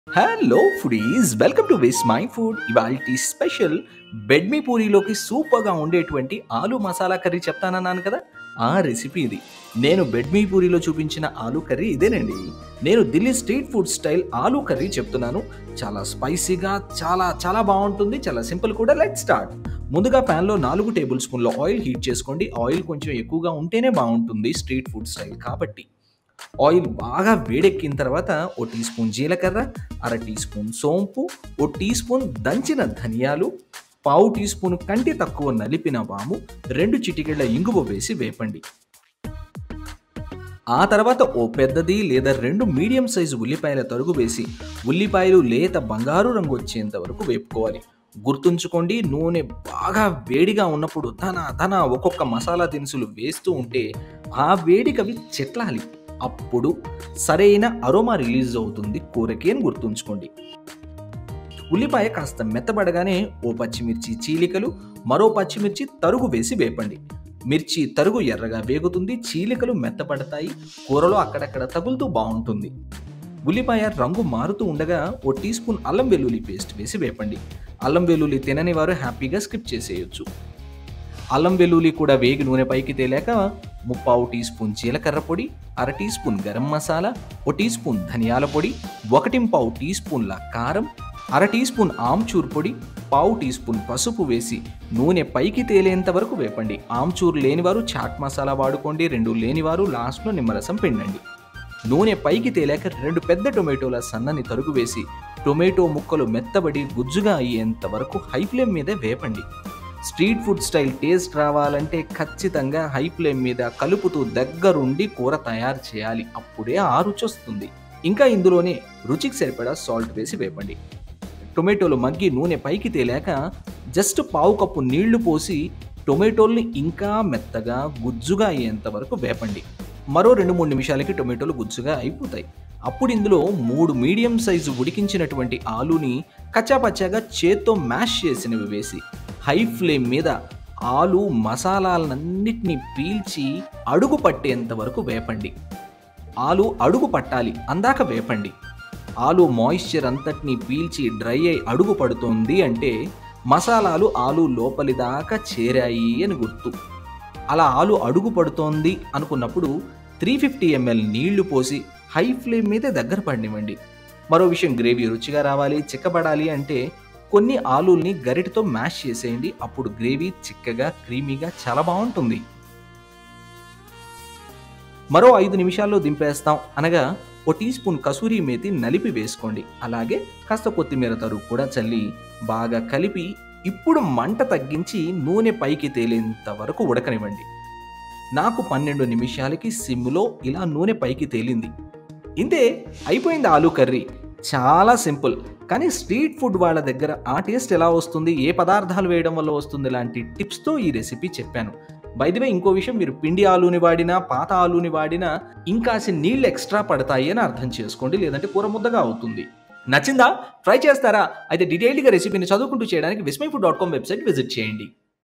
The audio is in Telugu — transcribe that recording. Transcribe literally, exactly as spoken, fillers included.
Hello foodies, welcome to Vismai food. ఇవాల్టి స్పెషల్ బెడ్ మీ పూరీలోకి సూపర్గా ఉండేటువంటి ఆలు మసాలా కర్రీ చెప్తానన్నాను కదా, ఆ రెసిపీ ఇది. నేను బెడ్ మీ పూరీలో చూపించిన ఆలు కర్రీ ఇదేనండి. నేను ఢిల్లీ స్ట్రీట్ ఫుడ్ స్టైల్ ఆలు కర్రీ చెప్తున్నాను. చాలా స్పైసీగా, చాలా చాలా బాగుంటుంది. చాలా సింపుల్ కూడా. Let's start. ముందుగా ప్యాన్లో నాలుగు టేబుల్ స్పూన్ల ఆయిల్ హీట్ చేసుకోండి. ఆయిల్ కొంచెం ఎక్కువగా ఉంటేనే బాగుంటుంది స్ట్రీట్ ఫుడ్ స్టైల్ కాబట్టి. ఆయిల్ బాగా వేడెక్కిన తర్వాత ఓ టీ స్పూన్ జీలకర్ర, అర టీ స్పూన్ సోంపు, ఓ టీ స్పూన్ దంచిన ధనియాలు, పావు టీ స్పూన్ కంటి తక్కువ నలిపిన వాము, రెండు చిటికెళ్ల ఇంగువ వేసి వేపండి. ఆ తర్వాత ఓ పెద్దది లేదా రెండు మీడియం సైజు ఉల్లిపాయల తరుగు వేసి ఉల్లిపాయలు లేత బంగారు రంగు వచ్చేంత వరకు వేపుకోవాలి. గుర్తుంచుకోండి, నూనె బాగా వేడిగా ఉన్నప్పుడు ధన ధన ఒక్కొక్క మసాలా దినుసులు వేస్తూ ఉంటే ఆ వేడికవి చెట్లాలి. అప్పుడు సరైన అరోమా రిలీజ్ అవుతుంది కూరకి అని గుర్తుంచుకోండి. ఉల్లిపాయ కాస్త మెత్తబడగానే ఓ పచ్చిమిర్చి చీలికలు, మరో పచ్చిమిర్చి తరుగు వేసి వేపండి. మిర్చి తరుగు ఎర్రగా వేగుతుంది, చీలికలు మెత్తబడతాయి, కూరలో అక్కడక్కడ తగులుతూ బాగుంటుంది. ఉల్లిపాయ రంగు మారుతూ ఉండగా ఓ టీ స్పూన్ అల్లం వెల్లుల్లి పేస్ట్ వేసి వేపండి. అల్లం వెల్లుల్లి తినని వారు హ్యాపీగా స్కిప్ చేసేయచ్చు. అల్లం వెల్లుల్లి కూడా వేగి నూనె పైకి తేలాక ముప్పావు టీ స్పూన్ జీలకర్ర పొడి, అర టీ స్పూన్ గరం మసాలా, ఓ టీ స్పూన్ ధనియాల పొడి, ఒకటింపావు టీ స్పూన్ల కారం, అర టీ స్పూన్ ఆమ్చూర్ పొడి, పావు టీ స్పూన్ పసుపు వేసి నూనె పైకి తేలేంత వరకు వేపండి. ఆమ్చూర్ లేనివారు చాట్ మసాలా వాడుకోండి, రెండు లేనివారు లాస్ట్లో నిమ్మరసం పిండండి. నూనె పైకి తేలాక రెండు పెద్ద టొమాటోల సన్నని తరుగు వేసి టొమాటో ముక్కలు మెత్తబడి గుజ్జుగా అయ్యేంత వరకు హై ఫ్లేమ్ మీదే వేపండి. స్ట్రీట్ ఫుడ్ స్టైల్ టేస్ట్ రావాలంటే ఖచ్చితంగా హై ఫ్లేమ్ మీద కలుపుతూ దగ్గరుండి కూర తయారు చేయాలి. అప్పుడే ఆ రుచి వస్తుంది. ఇంకా ఇందులోనే రుచికి సరిపడా సాల్ట్ వేసి వేపండి. టొమాటోలు మగ్గి నూనె పైకి తేలాక జస్ట్ పావు కప్పు నీళ్లు పోసి టొమాటోల్ని ఇంకా మెత్తగా గుజ్జుగా అయ్యేంత వరకు వేపండి. మరో రెండు మూడు నిమిషాలకి టొమాటోలు గుజ్జుగా అయిపోతాయి. అప్పుడు ఇందులో మూడు మీడియం సైజు ఉడికించినటువంటి ఆలుని కచ్చాపచ్చాగా చేత్తో మ్యాష్ చేసినవి వేసి హై ఫ్లేమ్ మీద ఆలు మసాలాలన్నిటినీ పీల్చి అడుగు పట్టేంత వరకు వేపండి. ఆలు అడుగు పట్టాలి అందాక వేపండి. ఆలు మాయిశ్చర్ అంతటినీ పీల్చి డ్రై అయి అడుగు పడుతోంది అంటే మసాలాలు ఆలు లోపలి దాకా చేరాయి అని గుర్తు. అలా ఆలు అడుగు పడుతోంది అనుకున్నప్పుడు త్రీ ఫిఫ్టీ ఎంఎల్ నీళ్లు పోసి హై ఫ్లేమ్ మీదే దగ్గర పడినివ్వండి. మరో విషయం, గ్రేవీ రుచిగా రావాలి, చిక్కబడాలి అంటే కొన్ని ఆలూల్ని గరిటతో మ్యాష్ చేసేయండి. అప్పుడు గ్రేవీ చిక్కగా క్రీమీగా చాలా బాగుంటుంది. మరో ఐదు నిమిషాల్లో దింపేస్తాం అనగా ఓ టీ స్పూన్ కసూరి మేతి నలిపి వేసుకోండి. అలాగే కాస్త కొత్తిమీర తరుగు కూడా చల్లి బాగా కలిపి ఇప్పుడు మంట తగ్గించి నూనె పైకి తేలేంత వరకు ఉడకనివ్వండి. నాకు పన్నెండు నిమిషాలకి సిమ్లో ఇలా నూనె పైకి తేలింది. ఇంతే, అయిపోయింది ఆలు కర్రీ. చాలా సింపుల్, కానీ స్ట్రీట్ ఫుడ్ వాళ్ళ దగ్గర ఆ టేస్ట్ ఎలా వస్తుంది, ఏ పదార్థాలు వేయడం వల్ల వస్తుంది లాంటి టిప్స్తో ఈ రెసిపీ చెప్పాను. బై ది వే, ఇంకో విషయం, మీరు పిండి ఆలూని వాడినా పాత ఆలూని వాడినా ఇంకాసి నీళ్ళు ఎక్స్ట్రా పడతాయి అని అర్థం చేసుకోండి, లేదంటే కూర ముద్దగా అవుతుంది. నచ్చిందా? ట్రై చేస్తారా? అయితే డీటెయిల్డ్గా రెసిపీని చదువుకుంటూ చేయడానికి Vismai food dot com website visit చేయండి.